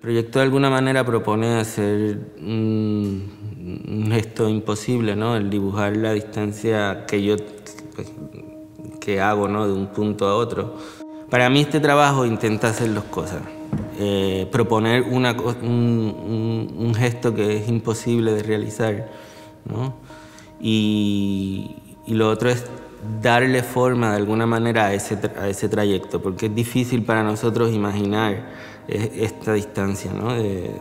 proyecto de alguna manera propone hacer un gesto imposible, ¿no? El dibujar la distancia que yo que hago, ¿no? De un punto a otro. Para mí este trabajo intenta hacer dos cosas. Proponer un gesto que es imposible de realizar, ¿no? Y lo otro es darle forma de alguna manera a ese trayecto, porque es difícil para nosotros imaginar esta distancia, ¿no?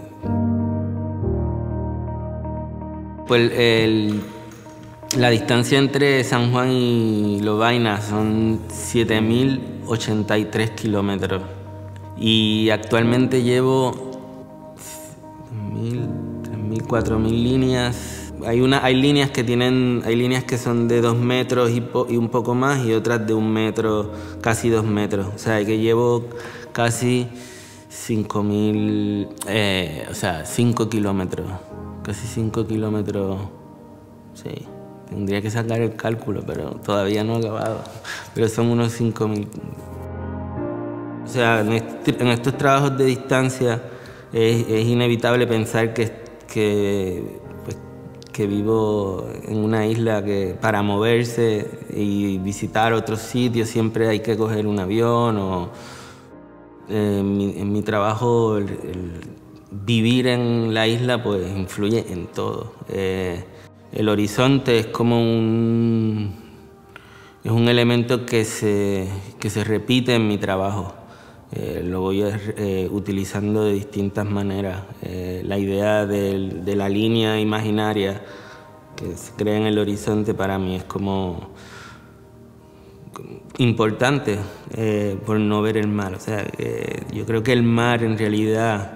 Pues la distancia entre San Juan y Lovaina son 7.083 kilómetros y actualmente llevo 3.000, 4.000 líneas. Hay líneas que son de 2 metros y un poco más, y otras de 1 metro, casi 2 metros. O sea, que llevo casi 5.000, 5 kilómetros. Casi 5 kilómetros, sí. Tendría que sacar el cálculo, pero todavía no he acabado. Pero son unos 5.000. O sea, en estos trabajos de distancia es inevitable pensar que vivo en una isla que para moverse y visitar otros sitios siempre hay que coger un avión. En mi trabajo el vivir en la isla pues influye en todo. El horizonte es como un elemento que se repite en mi trabajo. Lo voy utilizando de distintas maneras. La idea de la línea imaginaria que se crea en el horizonte para mí es como importante por no ver el mar. O sea, yo creo que el mar en realidad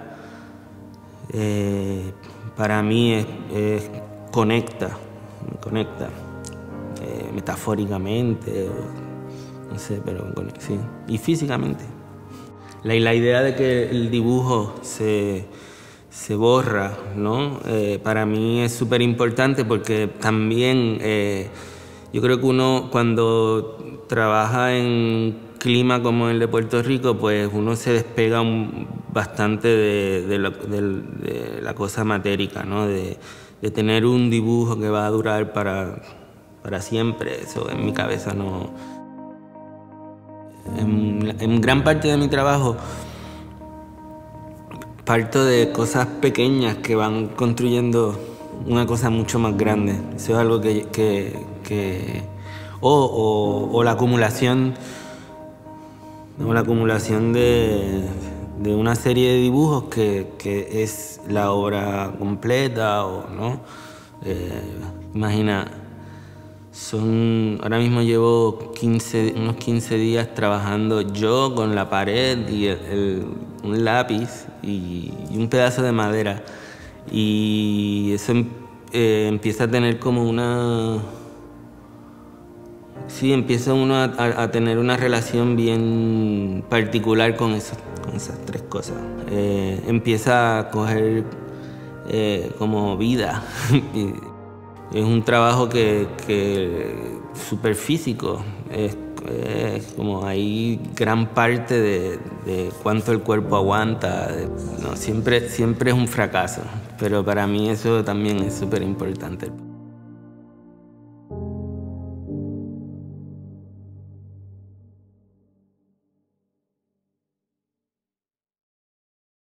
para mí conecta metafóricamente, no sé, pero sí, y físicamente. La idea de que el dibujo se borra, ¿no? Para mí es súper importante porque también yo creo que uno cuando trabaja en clima como el de Puerto Rico, pues uno se despega bastante de la cosa matérica, ¿no? De tener un dibujo que va a durar para siempre. Eso en mi cabeza no. En gran parte de mi trabajo parto de cosas pequeñas que van construyendo una cosa mucho más grande. Eso es algo o la acumulación de una serie de dibujos que es la obra completa, ¿no? Imagina, ahora mismo llevo unos 15 días trabajando yo con la pared y un lápiz y un pedazo de madera, y eso empieza a tener como empieza uno a tener una relación bien particular con esas tres cosas. Empieza a coger como vida. Es un trabajo que súper físico. Es como hay gran parte de cuánto el cuerpo aguanta. No, siempre es un fracaso, pero para mí eso también es súper importante.